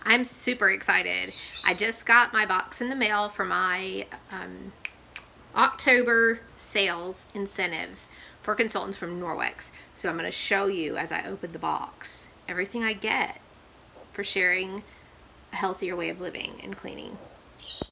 I'm super excited. I just got my box in the mail for my October sales incentives for consultants from Norwex. So I'm going to show you as I open the box everything I get for sharing a healthier way of living and cleaning.